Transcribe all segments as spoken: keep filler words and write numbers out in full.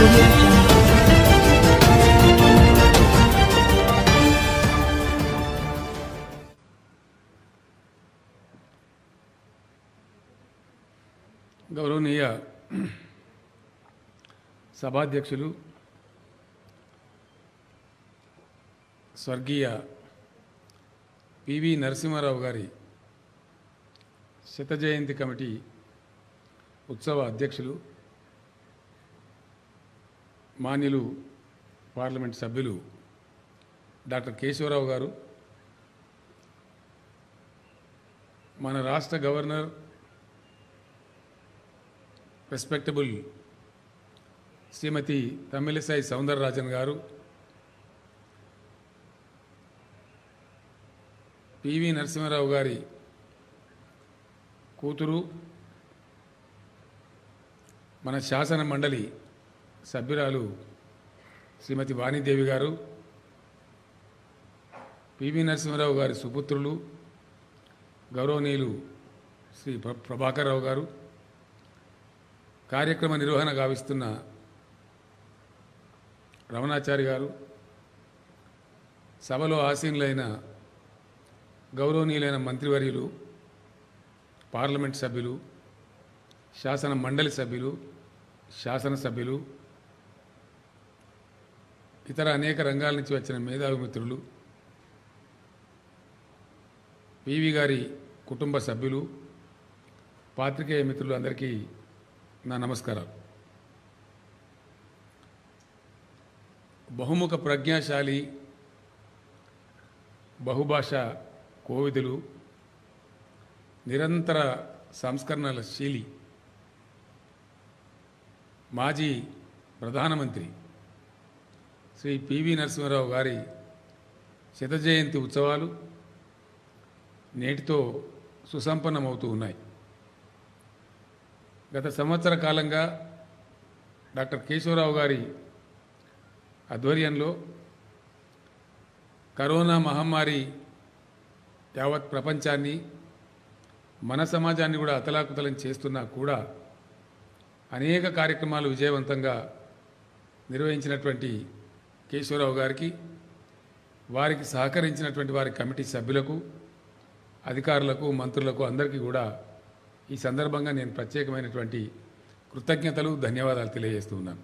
audio jungle. గౌరవనీయ సభాధ్యక్షులు స్వర్గీయ పివి నరసింహారావు గారి శత జయంతి కమిటీ ఉత్సవ అధ్యక్షులు మాన్యులు పార్లమెంట్ సభ్యులు డాక్టర్ కేశవరావు గారు, మన రాష్ట్ర గవర్నర్ రెస్పెక్టబుల్ శ్రీమతి తమిళిసై సౌందరరాజన్ గారు, పివి నరసింహారావు గారి కూతురు, మన శాసన మండలి సభ్యురాలు శ్రీమతి వాణిదేవి గారు, పివి నరసింహారావు గారి సుపుత్రులు గౌరవనీయులు శ్రీ ప్రభాకర్ రావు గారు, కార్యక్రమ నిర్వహణ గావిస్తున్న రమణాచారి గారు, సభలో ఆసీనులైన గౌరవనీయులైన మంత్రివర్యులు, పార్లమెంట్ సభ్యులు, శాసన మండలి సభ్యులు, శాసనసభ్యులు, ఇతర అనేక రంగాల నుంచి వచ్చిన మేధావి మిత్రులు, పివి గారి కుటుంబ సభ్యులు, పాత్రికేయ మిత్రులు అందరికీ నా నమస్కారాలు. బహుముఖ ప్రజ్ఞాశాలి, బహుభాష కోవిదులు, నిరంతర సంస్కరణల శీలి, మాజీ ప్రధానమంత్రి శ్రీ పివి నరసింహారావు గారి శత జయంతి ఉత్సవాలు నేటితో సుసంపన్నమవుతూ ఉన్నాయి. గత సంవత్సర కాలంగా డాక్టర్ కేశవరావు గారి ఆధ్వర్యంలో కరోనా మహమ్మారి యావత్ ప్రపంచాన్ని, మన సమాజాన్ని కూడా అతలాకుతలం చేస్తున్నా కూడా అనేక కార్యక్రమాలు విజయవంతంగా నిర్వహించినటువంటి కేశవరావు గారికి, వారికి సహకరించినటువంటి వారి కమిటీ సభ్యులకు, అధికారులకు, మంత్రులకు అందరికీ కూడా ఈ సందర్భంగా నేను ప్రత్యేకమైనటువంటి కృతజ్ఞతలు, ధన్యవాదాలు తెలియజేస్తూ ఉన్నాను.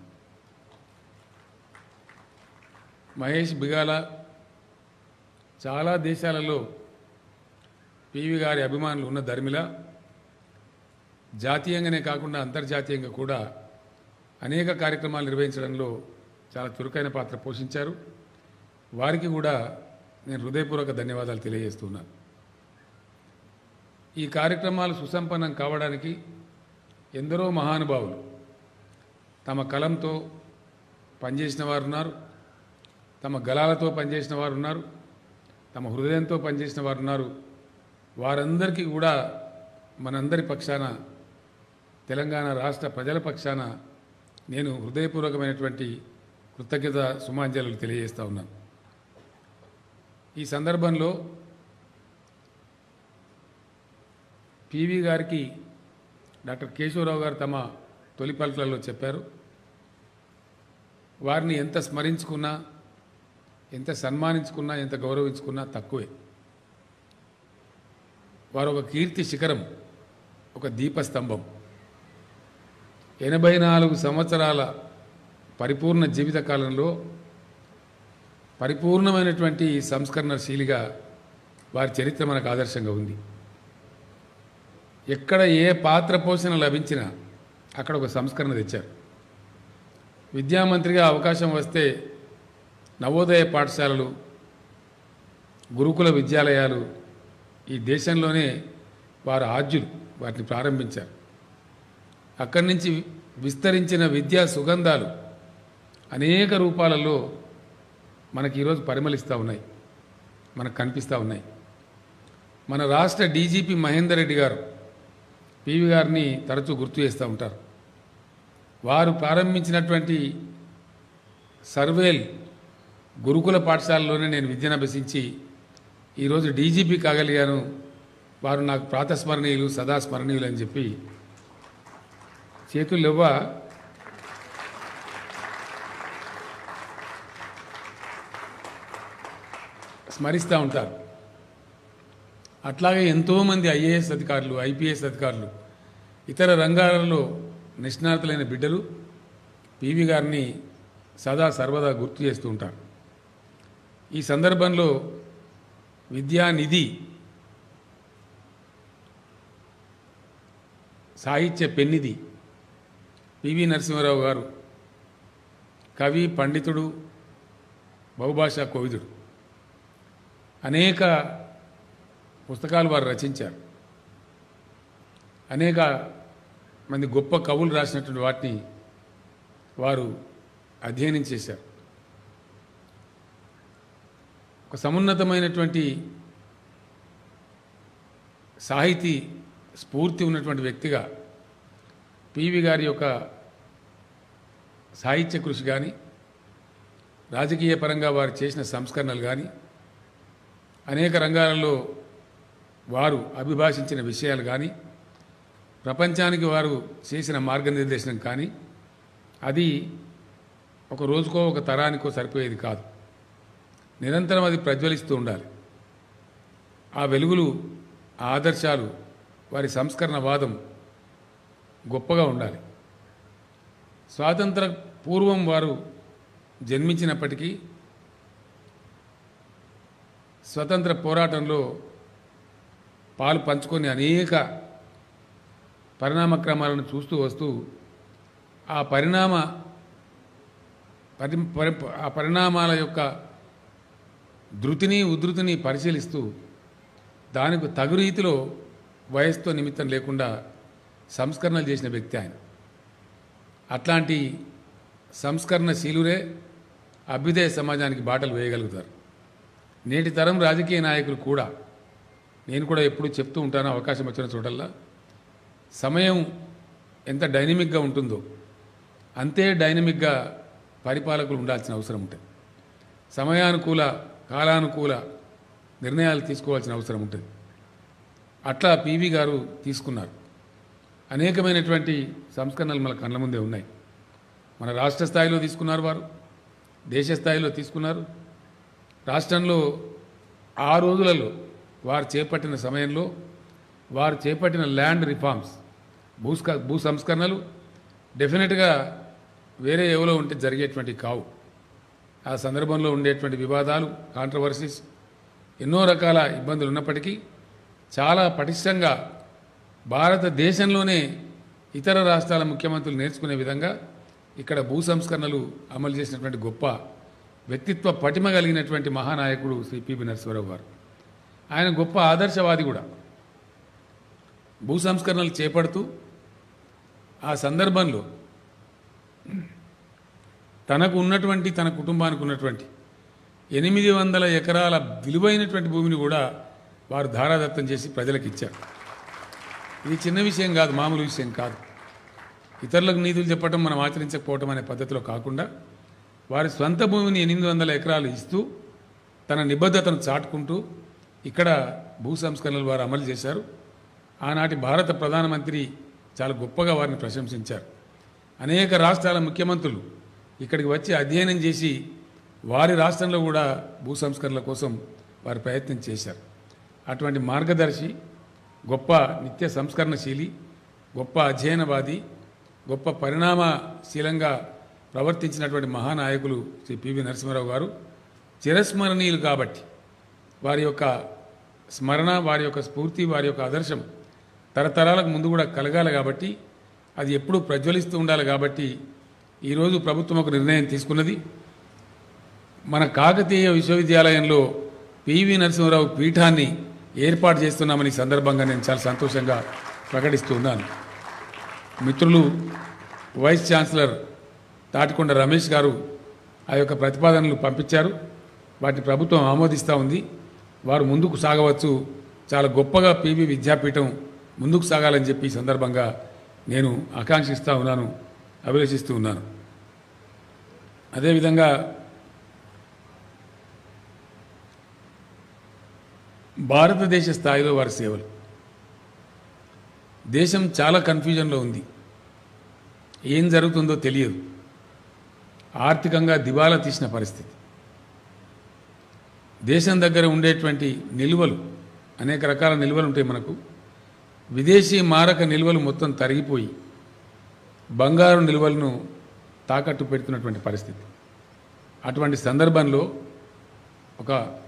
మహేష్ బిగాల చాలా దేశాలలో పివి గారి అభిమానులు ఉన్న ధర్మిల జాతీయంగానే కాకుండా అంతర్జాతీయంగా కూడా అనేక కార్యక్రమాలు నిర్వహించడంలో చాలా చురుకైన పాత్ర పోషించారు. వారికి కూడా నేను హృదయపూర్వక ధన్యవాదాలు తెలియజేస్తున్నాను. ఈ కార్యక్రమాలు సుసంపన్నం కావడానికి ఎందరో మహానుభావులు తమ కలంతో పనిచేసిన వారు ఉన్నారు, తమ గళాలతో పనిచేసిన వారు ఉన్నారు, తమ హృదయంతో పనిచేసిన వారు ఉన్నారు. వారందరికీ కూడా మనందరి పక్షాన, తెలంగాణ రాష్ట్ర ప్రజల పక్షాన నేను హృదయపూర్వకమైనటువంటి కృతజ్ఞత సుమాంజలు తెలియజేస్తూ ఉన్నాను. ఈ సందర్భంలో పివి గారికి డాక్టర్ కేశవరావు గారు తమ తొలి పలుకులలో చెప్పారు, వారిని ఎంత స్మరించుకున్నా, ఎంత సన్మానించుకున్నా, ఎంత గౌరవించుకున్నా తక్కువే. వారు ఒక కీర్తి శిఖరం, ఒక దీపస్తంభం. ఎనభై నాలుగు సంవత్సరాల పరిపూర్ణ జీవిత కాలంలో పరిపూర్ణమైనటువంటి సంస్కరణశీలిగా వారి చరిత్ర మనకు ఆదర్శంగా ఉంది. ఎక్కడ ఏ పాత్ర పోషణ లభించినా అక్కడ ఒక సంస్కరణ తెచ్చారు. విద్యామంత్రిగా అవకాశం వస్తే నవోదయ పాఠశాలలు, గురుకుల విద్యాలయాలు ఈ దేశంలోనే వారు ఆద్యులు, వాటిని ప్రారంభించారు. అక్కడి నుంచి విస్తరించిన విద్యా సుగంధాలు అనేక రూపాలలో మనకి ఈరోజు పరిమళిస్తూ ఉన్నాయి, మనకు కనిపిస్తూ ఉన్నాయి. మన రాష్ట్ర డీజీపీ మహేందర్ రెడ్డి గారు పివి గారిని తరచూ గుర్తు చేస్తూ ఉంటారు. వారు ప్రారంభించినటువంటి సర్వేల్ గురుకుల పాఠశాలలోనే నేను విద్యను అభ్యసించి ఈరోజు డీజీపీ కాగలిగాను. వారు నాకు ప్రాతస్మరణీయులు, సదా స్మరణీయులు అని చెప్పి చేతులు ఇవ్వ స్మరిస్తూ ఉంటారు. అట్లాగే ఎంతోమంది ఐఏఎస్ అధికారులు, ఐపీఎస్ అధికారులు, ఇతర రంగాలలో నిష్ణాతులైన బిడ్డలు పీవీ గారిని సదా సర్వదా గుర్తు చేస్తూ ఉంటారు. ఈ సందర్భంలో విద్యానిధి సాహిత్య పెన్నిధి పివి నరసింహారావు గారు కవి, పండితుడు, బహుభాషా కోవిదుడు. అనేక పుస్తకాలు వారు రచించారు. అనేక మంది గొప్ప కవులు రాసినటువంటి వాటిని వారు అధ్యయనం చేశారు. ఒక సమున్నతమైనటువంటి సాహితీ స్ఫూర్తి ఉన్నటువంటి వ్యక్తిగా పివి గారి యొక్క సాహిత్య కృషి కానీ, రాజకీయ పరంగా వారు చేసిన సంస్కరణలు కానీ, అనేక రంగాలలో వారు అభిభాషించిన విషయాలు కానీ, ప్రపంచానికి వారు చేసిన మార్గనిర్దేశనం కానీ, అది ఒక రోజుకో ఒక తరానికో సరిపోయేది కాదు. నిరంతరం అది ప్రజ్వలిస్తూ ఉండాలి. ఆ వెలుగులు, ఆ ఆదర్శాలు, వారి సంస్కరణ వాదం గొప్పగా ఉండాలి. స్వాతంత్ర పూర్వం వారు జన్మించినప్పటికీ స్వతంత్ర పోరాటంలో పాలు పంచుకొని అనేక పరిణామ క్రమాలను చూస్తూ వస్తూ ఆ పరిణామ పరి ఆ పరిణామాల యొక్క ధృతిని, ఉధృతిని పరిశీలిస్తూ దానికి తగు రీతిలో వయస్సుతో నిమిత్తం లేకుండా సంస్కరణలు చేసిన వ్యక్తి ఆయన. అట్లాంటి సంస్కరణశీలురే అభ్యుదయ సమాజానికి బాటలు వేయగలుగుతారు. నేటి తరం రాజకీయ నాయకులు కూడా, నేను కూడా ఎప్పుడూ చెప్తూ ఉంటాను అవకాశం వచ్చిన చోటల్లా, సమయం ఎంత డైనమిక్గా ఉంటుందో అంతే డైనమిక్గా పరిపాలకులు ఉండాల్సిన అవసరం ఉంటుంది. సమయానుకూల, కాలానుకూల నిర్ణయాలు తీసుకోవాల్సిన అవసరం ఉంటుంది. అట్లా పీవీ గారు తీసుకున్నారు. అనేకమైనటువంటి సంస్కరణలు మన కళ్ళ ముందే ఉన్నాయి. మన రాష్ట్ర స్థాయిలో తీసుకున్నారు, వారు దేశ స్థాయిలో తీసుకున్నారు. రాష్ట్రంలో ఆ రోజులలో వారు చేపట్టిన సమయంలో వారు చేపట్టిన ల్యాండ్ రిఫార్మ్స్, భూస్క భూ సంస్కరణలు డెఫినెట్గా వేరే ఎవరో ఉంటే జరిగేటువంటి కావు. ఆ సందర్భంలో ఉండేటువంటి వివాదాలు, కాంట్రవర్సీస్, ఎన్నో రకాల ఇబ్బందులు ఉన్నప్పటికీ చాలా పటిష్టంగా భారతదేశంలోనే ఇతర రాష్ట్రాల ముఖ్యమంత్రులు నేర్చుకునే విధంగా ఇక్కడ భూ సంస్కరణలు అమలు చేసినటువంటి గొప్ప వ్యక్తిత్వ పటిమ కలిగినటువంటి మహానాయకుడు శ్రీ పివి నరసింహారావు గారు. ఆయన గొప్ప ఆదర్శవాది కూడా. భూ సంస్కరణలు చేపడుతూ ఆ సందర్భంలో తనకు ఉన్నటువంటి, తన కుటుంబానికి ఉన్నటువంటి ఎనిమిది వందల ఎకరాల విలువైనటువంటి భూమిని కూడా వారు ధారాదత్తం చేసి ప్రజలకు ఇచ్చారు. ఇది చిన్న విషయం కాదు, మామూలు విషయం కాదు. ఇతరులకు నీతులు చెప్పడం, మనం ఆచరించకపోవటం అనే పద్ధతిలో కాకుండా వారి స్వంత భూమిని ఎనిమిది వందల ఎకరాలు ఇస్తూ తన నిబద్ధతను చాటుకుంటూ ఇక్కడ భూ సంస్కరణలు వారు అమలు చేశారు. ఆనాటి భారత ప్రధానమంత్రి చాలా గొప్పగా వారిని ప్రశంసించారు. అనేక రాష్ట్రాల ముఖ్యమంత్రులు ఇక్కడికి వచ్చి అధ్యయనం చేసి వారి రాష్ట్రంలో కూడా భూ సంస్కరణల కోసం వారు ప్రయత్నం చేశారు. అటువంటి మార్గదర్శి, గొప్ప నిత్య సంస్కరణశీలి, గొప్ప అధ్యయనవాది, గొప్ప పరిణామశీలంగా ప్రవర్తించినటువంటి మహానాయకులు శ్రీ పివి నరసింహారావు గారు చిరస్మరణీయులు. కాబట్టి వారి యొక్క స్మరణ, వారి యొక్క స్ఫూర్తి, వారి యొక్క ఆదర్శం తరతరాలకు ముందు కూడా కలగాలి. కాబట్టి అది ఎప్పుడూ ప్రజ్వలిస్తూ ఉండాలి. కాబట్టి ఈరోజు ప్రభుత్వం ఒక నిర్ణయం తీసుకున్నది. మన కాకతీయ విశ్వవిద్యాలయంలో పివి నరసింహారావు పీఠాన్ని ఏర్పాటు చేస్తున్నామని సందర్భంగా నేను చాలా సంతోషంగా ప్రకటిస్తూ ఉన్నాను. మిత్రులు వైస్ ఛాన్సలర్ తాటికొండ రమేష్ గారు ఆ యొక్క ప్రతిపాదనలు పంపించారు. వాటిని ప్రభుత్వం ఆమోదిస్తూ ఉంది. వారు ముందుకు సాగవచ్చు. చాలా గొప్పగా పివి విద్యాపీఠం ముందుకు సాగాలని చెప్పి ఈ సందర్భంగా నేను ఆకాంక్షిస్తూ ఉన్నాను, అభిలషిస్తూ ఉన్నాను. అదేవిధంగా భారతదేశ స్థాయిలో వారి సేవలు, దేశం చాలా కన్ఫ్యూజన్లో ఉంది. ఏం జరుగుతుందో తెలియదు. ఆర్థికంగా దివాలా తీసిన పరిస్థితి. దేశం దగ్గర ఉండేటువంటి నిల్వలు అనేక రకాల నిల్వలు ఉంటాయి మనకు. విదేశీ మారక నిల్వలు మొత్తం తరిగిపోయి బంగారు నిల్వలను తాకట్టు పెడుతున్నటువంటి పరిస్థితి. అటువంటి సందర్భంలో ఒక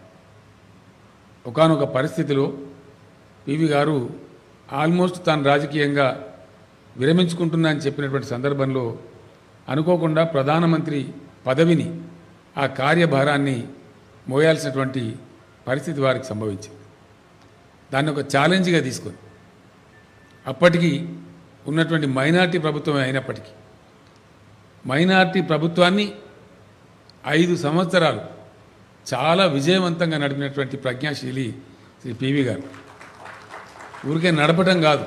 ఒకానొక పరిస్థితిలో పివి గారు ఆల్మోస్ట్ తాను రాజకీయంగా విరమించుకుంటున్నా అని చెప్పినటువంటి సందర్భంలో అనుకోకుండా ప్రధానమంత్రి పదవిని ఆ కార్యభారాన్ని మోయాల్సినటువంటి పరిస్థితి వారికి సంభవించింది. దాన్ని ఒక ఛాలెంజ్గా తీసుకొని అప్పటికి ఉన్నటువంటి మైనార్టీ ప్రభుత్వం అయినప్పటికీ మైనార్టీ ప్రభుత్వాన్ని ఐదు సంవత్సరాలు చాలా విజయవంతంగా నడిపినటువంటి ప్రజ్ఞాశీలి శ్రీ పివి గారు. ఊరికే నడపడం కాదు,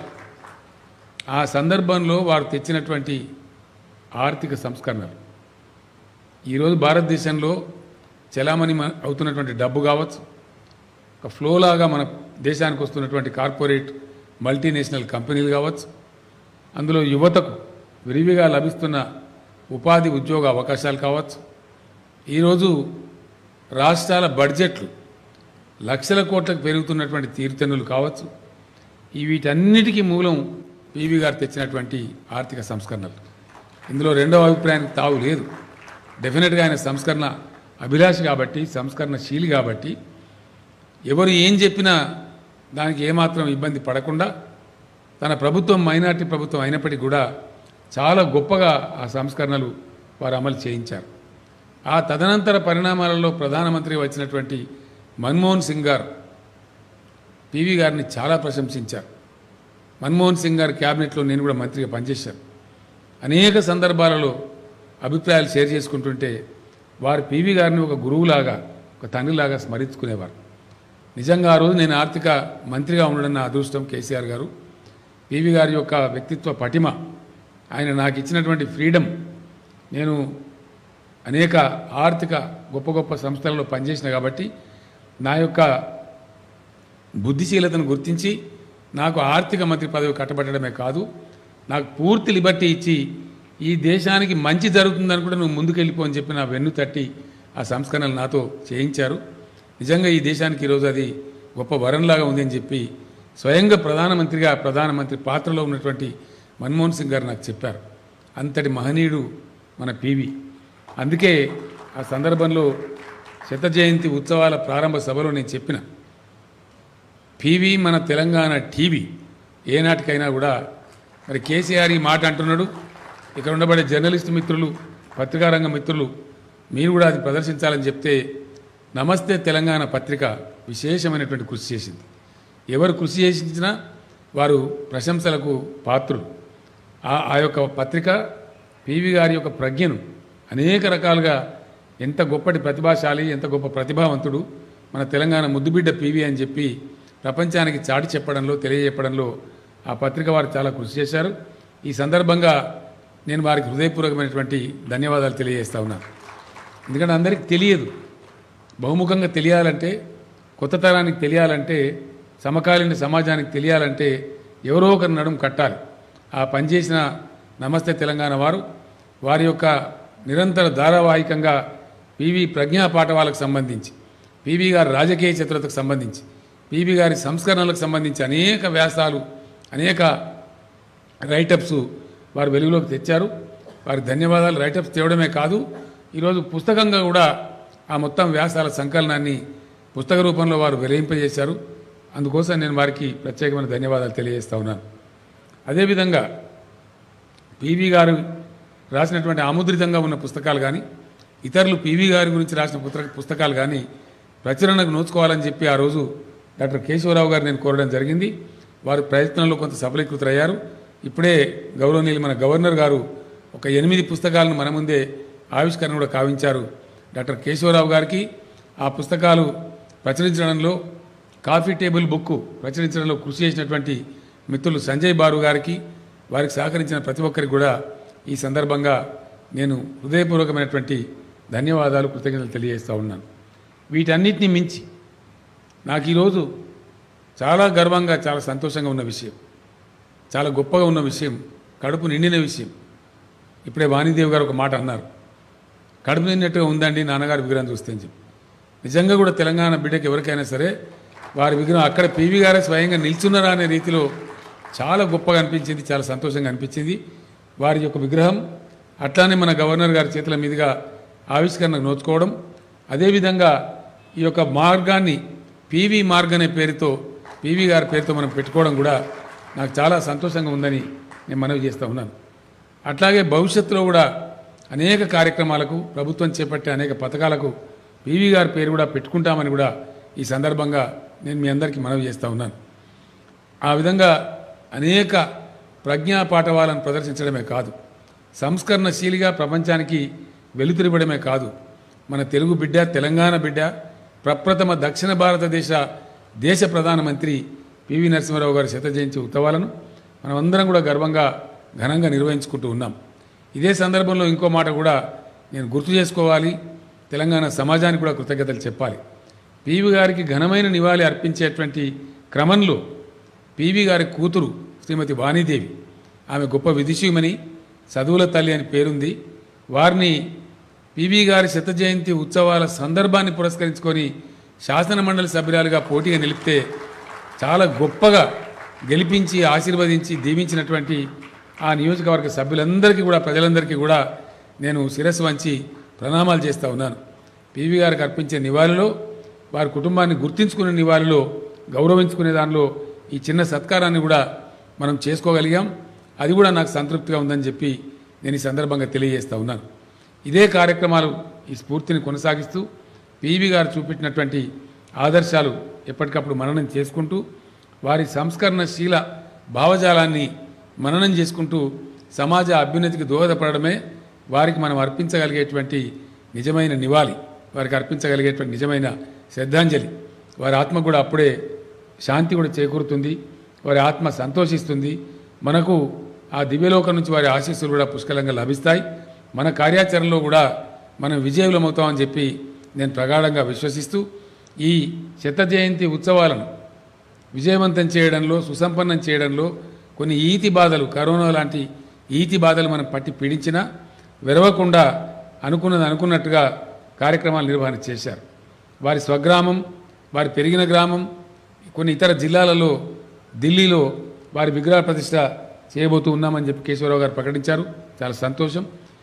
ఆ సందర్భంలో వారు తెచ్చినటువంటి ఆర్థిక సంస్కరణలు ఈరోజు భారతదేశంలో చలామణి అవుతున్నటువంటి డబ్బు కావచ్చు, ఒక ఫ్లోలాగా మన దేశానికి వస్తున్నటువంటి కార్పొరేట్ మల్టీనేషనల్ కంపెనీలు కావచ్చు, అందులో యువతకు విరివిగా లభిస్తున్న ఉపాధి ఉద్యోగ అవకాశాలు కావచ్చు, ఈరోజు రాష్ట్రాల బడ్జెట్లు లక్షల కోట్లకు పెరుగుతున్నటువంటి తీరుతెన్నులు కావచ్చు, ఈ వీటన్నిటికీ మూలం పివి గారు తెచ్చినటువంటి ఆర్థిక సంస్కరణలు. ఇందులో రెండవ అభిప్రాయానికి తావు లేదు. డెఫినెట్గా ఆయన సంస్కరణ అభిలాషి కాబట్టి, సంస్కరణశీలి కాబట్టి ఎవరు ఏం చెప్పినా దానికి ఏమాత్రం ఇబ్బంది పడకుండా తన ప్రభుత్వం మైనార్టీ ప్రభుత్వం అయినప్పటికీ కూడా చాలా గొప్పగా ఆ సంస్కరణలు వారు అమలు చేయించారు. ఆ తదనంతర పరిణామాలలో ప్రధానమంత్రి వచ్చినటువంటి మన్మోహన్ సింగ్ గారు పివి గారిని చాలా ప్రశంసించారు. మన్మోహన్ సింగ్ గారి క్యాబినెట్లో నేను కూడా మంత్రిగా పనిచేశాను. అనేక సందర్భాలలో అభిప్రాయాలు షేర్ చేసుకుంటుంటే వారు పివి గారిని ఒక గురువులాగా, ఒక తండ్రిలాగా స్మరించుకునేవారు. నిజంగా ఆ రోజు నేను ఆర్థిక మంత్రిగా ఉండడం నా అదృష్టం. కేసీఆర్ గారు పివి గారి యొక్క వ్యక్తిత్వ పటిమ, ఆయన నాకు ఇచ్చినటువంటి ఫ్రీడమ్, నేను అనేక ఆర్థిక గొప్ప గొప్ప సంస్థలలో పనిచేసిన కాబట్టి నా యొక్క బుద్ధిశీలతను గుర్తించి నాకు ఆర్థిక మంత్రి పదవి కట్టబెట్టడమే కాదు, నాకు పూర్తి లిబర్టీ ఇచ్చి ఈ దేశానికి మంచి జరుగుతుందని కూడా నువ్వు ముందుకెళ్ళిపో అని చెప్పి నా వెన్ను తట్టి ఆ సంస్కరణలు నాతో చేయించారు. నిజంగా ఈ దేశానికి ఈరోజు అది గొప్ప వరంలాగా ఉంది అని చెప్పి స్వయంగా ప్రధానమంత్రిగా ప్రధానమంత్రి పాత్రలో ఉన్నటువంటి మన్మోహన్ సింగ్ గారు నాకు చెప్పారు. అంతటి మహనీయుడు మన పివి. అందుకే ఆ సందర్భంలో శత జయంతి ఉత్సవాల ప్రారంభ సభలో నేను చెప్పిన, పివి మన తెలంగాణ టీవీ ఏనాటికైనా కూడా, మరి కేసీఆర్ ఈ మాట అంటున్నాడు, ఇక్కడ ఉండబడే జర్నలిస్టు మిత్రులు, పత్రికారంగ మిత్రులు మీరు కూడా అది ప్రదర్శించాలని చెప్తే నమస్తే తెలంగాణ పత్రిక విశేషమైనటువంటి కృషి చేసింది. ఎవరు కృషి చేసించినా వారు ప్రశంసలకు పాత్రులు. ఆ యొక్క పత్రిక పివి గారి యొక్క ప్రజ్ఞను అనేక రకాలుగా, ఎంత గొప్పటి ప్రతిభాశాలి, ఎంత గొప్ప ప్రతిభావంతుడు మన తెలంగాణ ముద్దుబిడ్డ పివి అని చెప్పి ప్రపంచానికి చాటి చెప్పడంలో, తెలియజెప్పడంలో ఆ పత్రిక వారు చాలా కృషి చేశారు. ఈ సందర్భంగా నేను వారికి హృదయపూర్వకమైనటువంటి ధన్యవాదాలు తెలియజేస్తా ఉన్నాను. ఎందుకంటే అందరికీ తెలియదు. బహుముఖంగా తెలియాలంటే, కొత్త తరానికి తెలియాలంటే, సమకాలీన సమాజానికి తెలియాలంటే ఎవరో ఒకరి నడుము కట్టాలి. ఆ పనిచేసిన నమస్తే తెలంగాణ వారు వారి యొక్క నిరంతర ధారావాహికంగా పివి ప్రజ్ఞా పాఠవాలకు సంబంధించి, పివి గారి రాజకీయ చతురతకు సంబంధించి, పివి గారి సంస్కరణలకు సంబంధించి అనేక వ్యాసాలు, అనేక రైటప్స్ వారు వెలుగులోకి తెచ్చారు. వారికి ధన్యవాదాలు. రైటప్స్ తేవడమే కాదు, ఈరోజు పుస్తకంగా కూడా ఆ మొత్తం వ్యాసాల సంకలనాన్ని పుస్తక రూపంలో వారు వెలింపజేశారు. అందుకోసం నేను వారికి ప్రత్యేకమైన ధన్యవాదాలు తెలియజేస్తా ఉన్నాను. అదేవిధంగా పివి గారు రాసినటువంటి ఆముద్రితంగా ఉన్న పుస్తకాలు కానీ, ఇతరులు పివి గారి గురించి రాసిన పుస్తక పుస్తకాలు కానీ ప్రచురణకు నోచుకోవాలని చెప్పి ఆ రోజు డాక్టర్ కేశవరావు గారు నేను కోరడం జరిగింది. వారి ప్రయత్నంలో కొంత సఫలీకృతరయ్యారు. ఇప్పుడే గౌరవనీయులు మన గవర్నర్ గారు ఒక ఎనిమిది పుస్తకాలను మన ముందే ఆవిష్కరణ కూడా కావించారు. డాక్టర్ కేశవరావు గారికి ఆ పుస్తకాలు ప్రచురించడంలో, కాఫీ టేబుల్ బుక్ ప్రచురించడంలో కృషి చేసినటువంటి మిత్రులు సంజయ్ బారు గారికి, వారికి సహకరించిన ప్రతి ఒక్కరికి కూడా ఈ సందర్భంగా నేను హృదయపూర్వకమైనటువంటి ధన్యవాదాలు, కృతజ్ఞతలు తెలియజేస్తూ ఉన్నాను. వీటన్నిటిని మించి నాకు ఈరోజు చాలా గర్వంగా, చాలా సంతోషంగా ఉన్న విషయం, చాలా గొప్పగా ఉన్న విషయం, కడుపు నిండిన విషయం. ఇప్పుడే వాణిదేవి గారు ఒక మాట అన్నారు, కడుపు నిండినట్టుగా ఉందండి నాన్నగారు విగ్రహం చూస్తే అని చెప్పి. నిజంగా కూడా తెలంగాణ బిడ్డకి ఎవరికైనా సరే వారి విగ్రహం అక్కడ పీవీ గారే స్వయంగా నిల్చున్నారా అనే రీతిలో చాలా గొప్పగా అనిపించింది, చాలా సంతోషంగా అనిపించింది. వారి యొక్క విగ్రహం అట్లానే మన గవర్నర్ గారి చేతుల మీదుగా ఆవిష్కరణకు నోచుకోవడం, అదేవిధంగా ఈ యొక్క మార్గాన్ని పీవీ మార్గ్ అనే పేరుతో పీవీ గారి పేరుతో మనం పెట్టుకోవడం కూడా నాకు చాలా సంతోషంగా ఉందని నేను మనవి చేస్తూ ఉన్నాను. అట్లాగే భవిష్యత్తులో కూడా అనేక కార్యక్రమాలకు ప్రభుత్వం చేపట్టే అనేక పథకాలకు పీవీ గారి పేరు కూడా పెట్టుకుంటామని కూడా ఈ సందర్భంగా నేను మీ అందరికీ మనవి చేస్తూ ఉన్నాను. ఆ విధంగా అనేక ప్రజ్ఞా పాఠవాలను ప్రదర్శించడమే కాదు, సంస్కరణశీలిగా ప్రపంచానికి వెలుతురివ్వడమే కాదు, మన తెలుగు బిడ్డ, తెలంగాణ బిడ్డ, ప్రప్రథమ దక్షిణ భారతదేశ దేశ ప్రధానమంత్రి పివి నరసింహారావు గారి శత జయంతి ఉత్సవాలను మనమందరం కూడా గర్వంగా ఘనంగా నిర్వహించుకుంటూ ఉన్నాం. ఇదే సందర్భంలో ఇంకో మాట కూడా నేను గుర్తు చేసుకోవాలి, తెలంగాణ సమాజానికి కూడా కృతజ్ఞతలు చెప్పాలి. పీవీ గారికి ఘనమైన నివాళి అర్పించేటువంటి క్రమంలో పీవీ గారి కూతురు శ్రీమతి వాణీదేవి, ఆమె గొప్ప విదుషీమణి, చదువుల తల్లి అని పేరుంది. వారిని పీవీ గారి శత జయంతి ఉత్సవాల సందర్భాన్ని పురస్కరించుకొని శాసన మండలి సభ్యురాలుగా పోటీగా నిలిపితే చాలా గొప్పగా గెలిపించి ఆశీర్వదించి దీవించినటువంటి ఆ నియోజకవర్గ సభ్యులందరికీ కూడా, ప్రజలందరికీ కూడా నేను శిరస్సు వంచి ప్రణామాలు చేస్తూ ఉన్నాను. పీవీ గారికి అర్పించే నివాళిలో, వారి కుటుంబాన్ని గుర్తించుకునే నివాళిలో, గౌరవించుకునే దానిలో ఈ చిన్న సత్కారాన్ని కూడా మనం చేసుకోగలిగాం. అది కూడా నాకు సంతృప్తిగా ఉందని చెప్పి నేను ఈ సందర్భంగా తెలియజేస్తూ ఉన్నాను. ఇదే కార్యక్రమాలు ఈ స్ఫూర్తిని కొనసాగిస్తూ పీవీ గారు చూపెట్టినటువంటి ఆదర్శాలు ఎప్పటికప్పుడు మననం చేసుకుంటూ, వారి సంస్కరణశీల భావజాలాన్ని మననం చేసుకుంటూ సమాజ అభ్యున్నతికి దోహదపడమే వారికి మనం అర్పించగలిగేటువంటి నిజమైన నివాళి, వారికి అర్పించగలిగేటువంటి నిజమైన శ్రద్ధాంజలి. వారి ఆత్మ కూడా అప్పుడే శాంతి కూడా చేకూరుతుంది, వారి ఆత్మ సంతోషిస్తుంది. మనకు ఆ దివ్యలోకం నుంచి వారి ఆశీస్సులు కూడా పుష్కలంగా లభిస్తాయి. మన కార్యాచరణలో కూడా మనం విజయవులమవుతామని చెప్పి నేను ప్రగాఢంగా విశ్వసిస్తూ ఈ శత జయంతి ఉత్సవాలను విజయవంతం చేయడంలో, సుసంపన్నం చేయడంలో కొన్ని ఈతి బాధలు, కరోనా లాంటి ఈతి బాధలు మనం పట్టి పీడించినా వెరవకుండా అనుకున్నది అనుకున్నట్టుగా కార్యక్రమాలు నిర్వహణ చేశారు. వారి స్వగ్రామం, వారి పెరిగిన గ్రామం, కొన్ని ఇతర జిల్లాలలో, ఢిల్లీలో వారి విగ్రహ ప్రతిష్ట చేయబోతూ ఉన్నామని చెప్పి కేశవరావు గారు ప్రకటించారు. చాలా సంతోషం.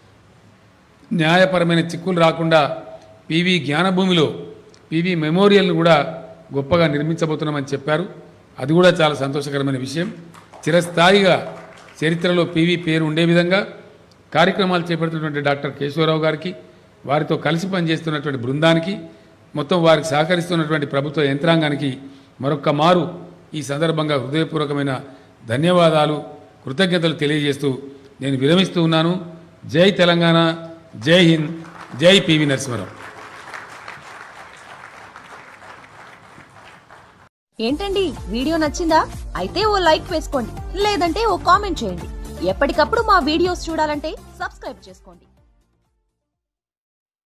న్యాయపరమైన చిక్కులు రాకుండా పీవీ జ్ఞానభూమిలో పీవీ మెమోరియల్ను కూడా గొప్పగా నిర్మించబోతున్నామని చెప్పారు. అది కూడా చాలా సంతోషకరమైన విషయం. చిరస్థాయిగా చరిత్రలో పీవీ పేరు ఉండే విధంగా కార్యక్రమాలు చేపడుతున్నటువంటి డాక్టర్ కేశవరావు గారికి, వారితో కలిసి పనిచేస్తున్నటువంటి బృందానికి, మొత్తం వారికి సహకరిస్తున్నటువంటి ప్రభుత్వ యంత్రాంగానికి మరొక్క మారు ఈ సందర్భంగా హృదయపూర్వకమైన ధన్యవాదాలు, కృతజ్ఞతలు తెలియజేస్తూ నేను విరమిస్తూ ఉన్నాను. జై తెలంగాణ, జై హింద్, జై పివి నరసింహారావు. ఏంటండి, వీడియో నచ్చిందా? అయితే ఓ లైక్ వేసుకోండి, లేదంటే ఓ కామెంట్ చేయండి. ఎప్పటికప్పుడు మా వీడియోస్ చూడాలంటే సబ్స్క్రైబ్ చేసుకోండి.